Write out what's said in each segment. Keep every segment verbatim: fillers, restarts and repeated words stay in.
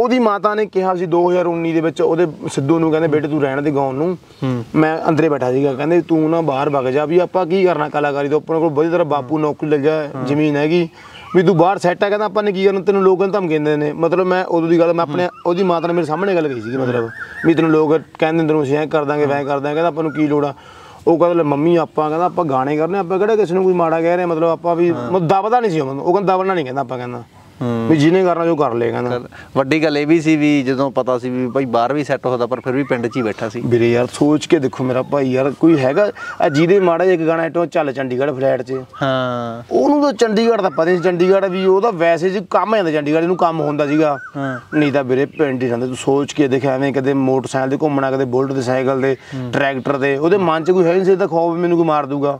ਉਹਦੀ ਮਾਤਾ ਨੇ ਕਿਹਾ ਸੀ ਦੋ ਹਜ਼ਾਰ ਉੱਨੀ ਦੇ ਵਿੱਚ ਉਹਦੇ ਸਿੱਧੂ ਨੂੰ ਕਹਿੰਦੇ ਬੇਟੇ ਤੂੰ ਰਹਿਣ ਦੇ ਗਾਉਣ ਨੂੰ। ਮੈਂ ਅੰਦਰੇ ਬੈਠਾ ਸੀਗਾ, ਕਹਿੰਦੇ ਤੂੰ ਨਾ ਬਾਹਰ ਵਗ ਜਾ ਵੀ ਆਪਾਂ ਕੀ ਕਰਨਾ ਕਲਾਕਾਰੀ ਤੋਂ, ਆਪਣੇ ਕੋਲ ਵਧੀਆ ਤਰ੍ਹਾਂ ਬਾਪੂ ਨੌਕਰੀ ਲੱਗਿਆ, ਜ਼ਮੀਨ ਹੈਗੀ, ਵੀ ਤੂੰ ਬਾਹਰ ਸੈੱਟ ਹੈ, ਕਹਿੰਦਾ ਆਪਾਂ ਨੇ ਕੀ ਕਰਨਾ, ਤੈਨੂੰ ਲੋਕ ਧਮਕੀਂਦੇ ਨੇ। ਮਤਲਬ ਮੈਂ ਉਦੋਂ ਦੀ ਗੱਲ ਮੈਂ ਆਪਣੇ ਉਹਦੀ ਮਾਤਾ ਨੇ ਮੇਰੇ ਸਾਹਮਣੇ ਗੱਲ ਕਹੀ ਸੀਗੀ, ਮਤਲਬ ਵੀ ਤੈਨੂੰ ਲੋਕ ਕਹਿੰਦੇ ਤੈਨੂੰ ਅਸੀਂ ਐਂ ਕਰ ਦਾਂਗੇ ਵੈਂ ਕਰ ਦਾਂਗੇ, ਕਹਿੰਦਾ ਆਪਾਂ ਨੂੰ ਕੀ ਲੋੜ ਆ। ਉਹ ਕਹਿੰਦਾ ਮੰਮੀ ਆਪਾਂ ਕਹਿੰਦਾ ਆਪਾਂ ਗਾਣੇ ਕਰਨੇ, ਆਪਾਂ ਕਿਹੜਾ ਕਿਸੇ ਨੂੰ ਕੋਈ ਮਾੜਾ ਕਹਿ ਰਹੇ, ਮਤਲਬ ਆਪਾਂ ਵੀ ਦਬਦਾ ਨਹੀਂ ਸੀ ਉਹ, ਉਹ ਕਹਿੰਦਾ ਦਬਣਾ ਨਹੀਂ ਕਹਿੰਦਾ ਆਪਾਂ, ਕਹਿੰਦਾ ਵੀ ਜਿਹਨੇ ਕਰਨਾ ਜੋ ਕਰ ਲਏ ਕਹਿੰਦਾ। ਵੱਡੀ ਗੱਲ ਇਹ ਵੀ ਸੀ ਵੀ ਜਦੋਂ ਪਤਾ ਸੀ ਵੀ ਭਾਈ ਬਾਹਰ ਵੀ ਸੈੱਟ ਹੋਦਾ ਪਰ ਫਿਰ ਵੀ ਪਿੰਡ 'ਚ ਹੀ ਬੈਠਾ ਸੀ। ਵੀਰੇ ਯਾਰ ਸੋਚ ਕੇ ਦੇਖੋ ਮੇਰਾ ਭਾਈ, ਯਾਰ ਕੋਈ ਹੈਗਾ ਜਿਹਦੇ ਮਾੜਾ ਇੱਕ ਗਾਣਾ ਇਟੋ ਚੱਲ ਚੰਡੀਗੜ੍ਹ ਫਲੈਟ 'ਚ, ਹਾਂ ਉਹਨੂੰ ਤਾਂ ਚੰਡੀਗੜ੍ਹ ਦਾ ਪਤਾ ਨਹੀਂ, ਚੰਡੀਗੜ੍ਹ ਵੀ ਉਹਦਾ ਵੈਸੇ ਜੀ ਕੰਮ ਜਾਂਦਾ, ਚੰਡੀਗੜ੍ਹ ਇਹਨੂੰ ਕੰਮ ਹੁੰਦਾ ਸੀਗਾ, ਨਹੀਂ ਤਾਂ ਵੀਰੇ ਪਿੰਡ ਹੀ ਰਹਿੰਦੇ। ਤੂੰ ਸੋਚ ਕੇ ਦੇਖਿਆ ਐਵੇਂ ਕਦੇ ਮੋਟਰਸਾਈਕਲ ਤੇ ਘੁੰਮਣਾ, ਕਦੇ ਬੁਲਟ ਦੇ ਸਾਈਕਲ ਦੇ ਟਰੈਕਟਰ ਦੇ, ਉਹਦੇ ਮਨ 'ਚ ਕੋਈ ਹੈ ਨਹੀਂ ਸੀ ਤਾਂ ਖੌਫ ਮੈਨੂੰ ਕੋਈ ਮਾਰ ਦੂਗਾ,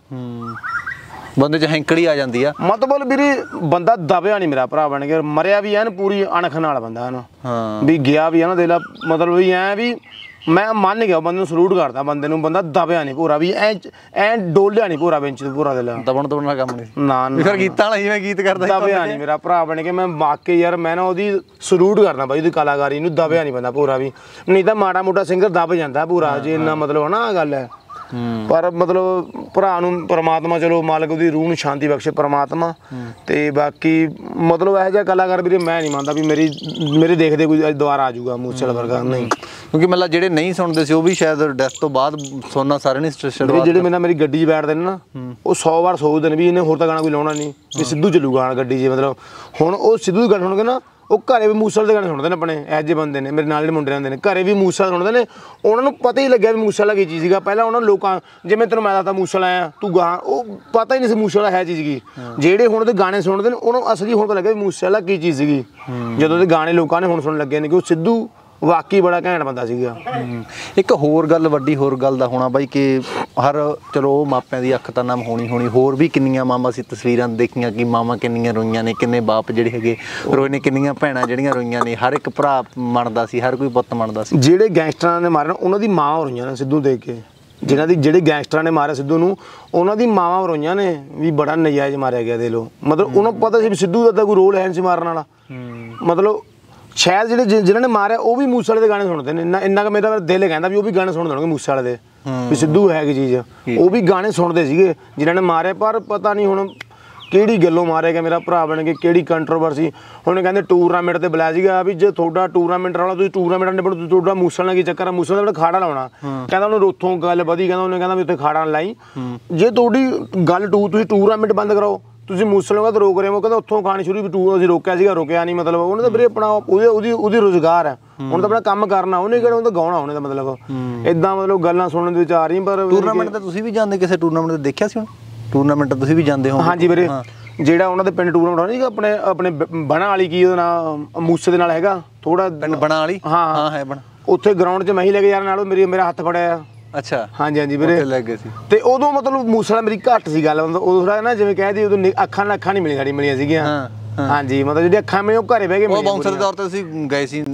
ਬੰਦੇ 'ਚ ਹੈਂਕੜੀ ਆ ਜਾਂਦੀ ਆ। ਮਤਲਬ ਵੀਰੇ ਬੰਦਾ ਦਬਿਆ ਨਹੀਂ ਮੇਰਾ ਭਰਾ ਬਣ ਕੇ, ਮਰਿਆ ਵੀ ਐਨ ਪੂਰੀ ਅਣਖ ਨਾਲ ਬੰਦਾ ਨਾ, ਵੀ ਗਿਆ ਵੀ ਹੈ ਨਾ ਦੇ ਲਾ, ਮਤਲਬ ਵੀ ਐ ਵੀ ਮੈਂ ਮੰਨ ਗਿਆ ਬੰਦੇ ਨੂੰ, ਸਲੂਟ ਕਰਦਾ ਬੰਦੇ ਨੂੰ, ਬੰਦਾ ਦਬਿਆ ਨਹੀਂ ਪੂਰਾ, ਵੀ ਐ ਐ ਡੋਲਿਆ ਨਹੀਂ ਪੂਰਾ ਬੈਂਚ ਤੇ ਪੂਰਾ ਦੇ ਲਾ, ਦਬਣ ਦਬਣ ਦਾ ਕੰਮ ਨਹੀਂ ਨਾ ਨਾ, ਫਿਰ ਗੀਤਾਂ ਵਾਲਾ ਜਿਵੇਂ ਗੀਤ ਕਰਦਾ ਦਬਿਆ ਨਹੀਂ ਮੇਰਾ ਭਰਾ ਬਣ ਕੇ। ਮੈਂ ਵਾਕਈ ਯਾਰ ਮੈਂ ਨਾ ਉਹਦੀ ਸਲੂਟ ਕਰਦਾ ਬਾਈ, ਉਹਦੀ ਕਲਾਕਾਰੀ ਨੂੰ, ਦਬਿਆ ਨਹੀਂ ਬੰਦਾ ਪੂਰਾ ਵੀ, ਨਹੀਂ ਤਾਂ ਮਾੜਾ ਮੋਟਾ ਸਿੰਗਰ ਦਬ ਜਾਂਦਾ ਪੂਰਾ ਜੇ ਇੰਨਾ ਮਤਲਬ ਹੈ ਨਾ ਗੱਲ ਹੈ। ਪਰ ਮਤਲਬ ਭਰਾ ਨੂੰ ਪਰਮਾਤਮਾ ਚਲੋ ਮਾਲਕ ਉਹਦੀ ਰੂਹ ਨੂੰ ਸ਼ਾਂਤੀ ਬਖਸ਼ੇ ਪਰਮਾਤਮਾ, ਤੇ ਬਾਕੀ ਮਤਲਬ ਇਹੋ ਜਿਹਾ ਕਲਾਕਾਰ ਵੀਰੇ ਮੈਂ ਨਹੀਂ ਮੰਨਦਾ ਵੀ ਮੇਰੀ ਮੇਰੇ ਦੇਖਦੇ ਕੋਈ ਦੁਬਾਰਾ ਆ ਜਾਊਗਾ ਮੂਸੇਵਾਲਾ ਵਰਗਾ, ਨਹੀਂ। ਕਿਉਂਕਿ ਮਤਲਬ ਜਿਹੜੇ ਨਹੀਂ ਸੁਣਦੇ ਸੀ ਉਹ ਵੀ ਸ਼ਾਇਦ ਡੈਥ ਤੋਂ ਬਾਅਦ ਸੁਣਨਾ ਸਾਰਿਆਂ ਨੇ ਸ਼ੁਰੂਆਤ, ਜਿਹੜੇ ਮੇਰੇ ਨਾਲ ਮੇਰੀ ਗੱਡੀ 'ਚ ਬੈਠਦੇ ਨੇ ਨਾ ਉਹ ਸੌ ਵਾਰ ਸੋਚਦੇ ਨੇ ਵੀ ਇਹਨੇ ਹੋਰ ਤਾਂ ਗਾਣਾ ਕੋਈ ਲਾਉਣਾ ਨਹੀਂ, ਵੀ ਸਿੱਧੂ ਚੱਲੂਗਾ ਗੱਡੀ 'ਚ। ਮਤਲਬ ਹੁਣ ਉਹ ਸਿੱਧੂ ਦੀ ਗੱਲ ਸੁਣਗੇ ਨਾ, ਉਹ ਘਰੇ ਵੀ ਮੂਸੇਵਾਲੇ ਦੇ ਗਾਣੇ ਸੁਣਦੇ ਨੇ, ਆਪਣੇ ਇਹੋ ਜਿਹੇ ਬੰਦੇ ਨੇ ਮੇਰੇ ਨਾਲ ਜਿਹੜੇ ਮੁੰਡੇ ਰਹਿੰਦੇ ਨੇ ਘਰੇ ਵੀ ਮੂਸੇਵਾਲਾ ਸੁਣਦੇ ਨੇ, ਉਹਨਾਂ ਨੂੰ ਪਤਾ ਹੀ ਲੱਗਿਆ ਵੀ ਮੂਸੇਵਾਲਾ ਕੀ ਚੀਜ਼ ਸੀਗਾ। ਪਹਿਲਾਂ ਉਹਨਾਂ ਨੂੰ ਲੋਕਾਂ ਜਿਵੇਂ ਤੈਨੂੰ ਮੈਂ ਦੱਸਦਾ ਮੂਸੇਵਾਲਾ ਆਇਆ ਤੂੰ ਗਾ, ਉਹ ਪਤਾ ਹੀ ਨਹੀਂ ਸੀ ਮੂਸੇਵਾਲਾ ਹੈ ਚੀਜ਼ ਕੀ। ਜਿਹੜੇ ਹੁਣ ਉਹਦੇ ਗਾਣੇ ਸੁਣਦੇ ਨੇ ਉਹਨਾਂ ਨੂੰ ਅਸਲੀ ਹੁਣ ਪਤਾ ਲੱਗਿਆ ਵੀ ਮੂਸੇਵਾਲਾ ਕੀ ਚੀਜ਼ ਸੀਗੀ, ਜਦੋਂ ਉਹਦੇ ਗਾਣੇ ਲੋਕਾਂ ਨੇ ਹੁਣ ਸੁਣਨ ਲੱਗੇ ਨੇ ਕਿ ਉਹ ਸਿੱਧੂ ਵਾਕਈ ਬੜਾ ਘੈਂਟ ਬੰਦਾ ਸੀਗਾ। ਇੱਕ ਹੋਰ ਗੱਲ, ਵੱਡੀ ਹੋਰ ਗੱਲ ਦਾ ਹੋਣਾ ਬਾਈ ਕਿ ਹਰ ਚਲੋ ਮਾਪਿਆਂ ਦੀ ਅੱਖ ਤਾਂ ਨਮ ਹੋਣੀ ਹੋਣੀ, ਹੋਰ ਵੀ ਕਿੰਨੀਆਂ ਮਾਵਾਂ ਸੀ ਤਸਵੀਰਾਂ ਦੇਖੀਆਂ ਕਿ ਮਾਵਾਂ ਕਿੰਨੀਆਂ ਰੋਈਆਂ ਨੇ, ਕਿੰਨੇ ਬਾਪ ਜਿਹੜੇ ਹੈਗੇ ਰੋਏ ਨੇ, ਕਿੰਨੀਆਂ ਭੈਣਾਂ ਜਿਹੜੀਆਂ ਰੋਈਆਂ ਨੇ, ਹਰ ਇੱਕ ਭਰਾ ਮੰਨਦਾ ਸੀ, ਹਰ ਕੋਈ ਪੁੱਤ ਮੰਨਦਾ ਸੀ। ਜਿਹੜੇ ਗੈਂਗਸਟਰਾਂ ਨੇ ਮਾਰੇ ਉਹਨਾਂ ਦੀ ਮਾਂ ਰੋਈਆਂ ਨੇ ਸਿੱਧੂ ਦੇਖ ਕੇ, ਜਿਨ੍ਹਾਂ ਦੀ ਜਿਹੜੇ ਗੈਂਗਸਟਰਾਂ ਨੇ ਮਾਰਿਆ ਸਿੱਧੂ ਨੂੰ ਉਹਨਾਂ ਦੀ ਮਾਵਾਂ ਰੋਈਆਂ ਨੇ ਵੀ ਬੜਾ ਨਜਾਇਜ਼ ਮਾਰਿਆ ਗਿਆ ਦੇ ਲੋ। ਮਤਲਬ ਉਹਨਾਂ ਨੂੰ ਪਤਾ ਸੀ ਵੀ ਸਿੱਧੂ ਦਾ ਤਾਂ ਕੋਈ ਰੋਲ ਹੈ ਨਹੀਂ ਸੀ ਮਾਰਨ ਵਾਲਾ, ਮਤਲਬ ਸ਼ਾਇਦ ਜਿਹੜੇ ਜਿਨ੍ਹਾਂ ਨੇ ਮਾਰਿਆ ਉਹ ਵੀ ਮੂਸੇਵਾਲੇ ਦੇ ਗਾਣੇ ਸੁਣਦੇ ਨੇ, ਇੰਨਾ ਇੰਨਾ ਕੁ ਮੇਰਾ ਦਿਲ ਕਹਿੰਦਾ ਵੀ ਉਹ ਵੀ ਗਾਣੇ ਸੁਣ ਦੇਣਗੇ ਮੂਸੇਵਾਲੇ ਦੇ, ਵੀ ਸਿੱਧੂ ਹੈ ਕੀ ਚੀਜ਼, ਉਹ ਵੀ ਗਾਣੇ ਸੁਣਦੇ ਸੀਗੇ ਜਿਨ੍ਹਾਂ ਨੇ ਮਾਰਿਆ। ਪਰ ਪਤਾ ਨਹੀਂ ਹੁਣ ਕਿਹੜੀ ਗੱਲੋਂ ਮਾਰਿਆ ਗਿਆ ਮੇਰਾ ਭਰਾ ਬਣ ਕੇ, ਕਿਹੜੀ ਕੰਟਰੋਵਰਸੀ। ਹੁਣ ਕਹਿੰਦੇ ਟੂਰਨਾਮੈਂਟ ਤੇ ਬੁਲਾਇਆ ਸੀਗਾ ਵੀ ਜੇ ਤੁਹਾਡਾ ਟੂਰਨਾਮੈਂਟ ਵਾਲਾ ਤੁਸੀਂ ਟੂਰਨਾਮੈਂਟ ਨਿਬੜ ਤੁਹਾਡਾ ਮੂਸੇਵਾਲੇ ਨਾਲ ਕੀ ਚੱਕਰ ਆ, ਮੂਸੇਵਾਲੇ ਦਾ ਖਾੜਾ ਲਾਉਣਾ, ਕਹਿੰਦਾ ਉਹਨੂੰ ਉੱਥੋਂ ਗੱਲ ਵਧੀ, ਕਹਿੰਦਾ ਉਹਨੇ ਕਹਿੰਦਾ ਵੀ ਉੱਥੇ ਖਾੜਾ ਲਾਈ, ਜੇ ਤੁਹਾਡੀ ਗੱਲ ਟੂ ਤੁਸੀਂ ਟੂਰਨਾਮੈਂਟ ਬੰਦ ਕਰਾਓ, ਤੁਸੀਂ ਮੂਸੇਵਾਲੇ ਤਾਂ ਰੋਕ ਰਹੇ ਹੋ, ਕਹਿੰਦਾ ਉੱਥੋਂ ਖਾਣੀ ਸ਼ੁਰੂ ਵੀ ਟੂਰ ਅਸੀਂ ਰੋਕਿਆ ਸੀਗਾ, ਰੋਕਿਆ ਨਹੀਂ, ਮਤਲਬ ਉਹਨੇ ਤਾਂ ਵੀਰੇ ਆਪਣਾ ਉਹਦੀ ਉਹਦੀ ਉਹਦੀ ਰੁਜ਼ਗਾਰ ਹੈ, ਹੁਣ ਤਾਂ ਆਪਣਾ ਕੰਮ ਕਰਨਾ, ਉਹਨੇ ਕਿਹੜਾ ਉਹਦਾ ਗਾਉਣਾ ਉਹਨੇ ਤਾਂ, ਮਤਲਬ ਇੱਦਾਂ ਮਤਲਬ ਗੱਲਾਂ ਸੁਣਨ ਦੇ ਵਿੱਚ ਆ ਰਹੀਆਂ। ਪਰ ਟੂਰਨਾਮੈਂਟ ਤਾਂ ਤੁਸੀਂ ਵੀ ਜਾਂਦੇ, ਕਿਸੇ ਟੂਰਨਾਮੈਂਟ ਤੇ ਦੇਖਿਆ ਸੀ ਹੁਣ ਟੂਰਨਾਮੈਂਟ ਤੁਸੀਂ ਵੀ ਜਾਂਦੇ ਹੋ? ਹਾਂਜੀ ਵੀਰੇ, ਜਿਹੜਾ ਉਹਨਾਂ ਦੇ ਪਿੰਡ ਟੂਰਨਾਮੈਂਟ ਹੋਣਾ ਸੀਗਾ ਆਪਣੇ ਆਪਣੇ ਬਣਾ ਵਾਲੀ ਕੀ ਉਹਦਾ ਨਾਮ ਮੂਸੇ ਦੇ ਨਾਲ ਹੈਗਾ ਥੋੜਾ ਪਿੰਡ ਬਣਾ ਵਾਲੀ, ਹਾਂ ਹਾਂ ਹੈ ਬਣਾ, ਉੱਥੇ ਗਰਾਊਂਡ 'ਚ ਮੈਂ ਹੀ ਲੈ ਕੇ ਯਾਰ ਨਾਲ ਮੇਰੀ ਮੇਰਾ ਹੱਥ ਫੜਿਆ। ਅੱਛਾ ਹਾਂਜੀ ਹਾਂਜੀ ਵੀਰੇ ਲੱਗ ਗਏ ਸੀ, ਤੇ ਉਦੋਂ ਮਤਲਬ ਮੂਸੇਵਾਲਾ ਮੇਰੀ ਘੱਟ ਸੀ ਗੱਲ, ਉਦੋਂ ਥੋੜਾ ਨਾ ਜਿਵੇਂ ਕਹਿ ਦੀ ਉਦੋਂ ਅੱਖਾਂ ਨਾਲ ਅੱਖਾਂ ਨਹੀਂ ਮਿਲੀਆਂ ਸਾਡੀ ਮਿਲੀਆਂ ਸੀਗੀਆਂ। ਹਾਂਜੀ ਮਤਲਬ ਜਿਹੜੀ ਅੱਖਾਂ ਮਿਲੀਆਂ ਉਹ ਘਰੇ ਬਹਿ ਕੇ ਉਹ ਬਾਉਂਸਰ ਦੇ ਤੌਰ ਤੇ ਤੁਸੀਂ ਗਏ ਸੀ?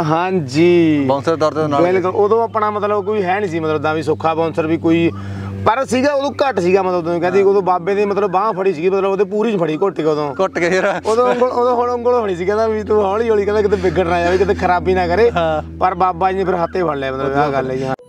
ਹਾਂਜੀ ਬਾਉਂਸਰ ਦੇ ਤੌਰ ਤੇ ਨਾਲ ਬਿਲਕੁਲ, ਉਦੋਂ ਆਪਣਾ ਮਤਲਬ ਕੋਈ ਹੈ ਨਹੀਂ ਸੀ, ਮਤਲਬ ਦਾ ਵੀ ਸੌਖਾ ਬਾਉਂਸਰ ਵੀ ਕੋਈ, ਪਰ ਸੀਗਾ ਉਦੋਂ ਘੱਟ ਸੀਗਾ, ਮਤਲਬ ਉਦੋਂ ਕਹਿੰਦੀ ਉਦੋਂ ਬਾਬੇ ਦੀ ਮਤਲਬ ਬਾਂਹ ਫੜੀ ਸੀਗੀ, ਮਤਲਬ ਉਹਦੇ ਪੂਰੀ ਚ ਫੜੀ ਘੁੱਟ ਕੇ ਉਦੋਂ ਘੁੱਟ ਕੇ ਫਿਰ ਉਦੋਂ ਉਂਗਲ ਉਦੋਂ ਹੁਣ ਉਂਗਲ ਹੋਣੀ ਸੀ, ਕਹਿੰਦਾ ਵੀ ਤੂੰ ਹੌਲੀ ਹੌਲੀ ਕਹਿੰਦਾ ਕਿਤੇ ਵਿਗੜ ਨਾ ਜਾਵੇ, ਕਿਤੇ ਖਰਾਬੀ ਨਾ ਕਰੇ, ਪਰ ਬਾਬਾ ਜੀ ਨੇ ਫਿਰ ਹੱਥੇ ਫੜ ਲਿਆ, ਮਤਲਬ ਆਹ ਗੱਲ ਹੈ ਜੀ।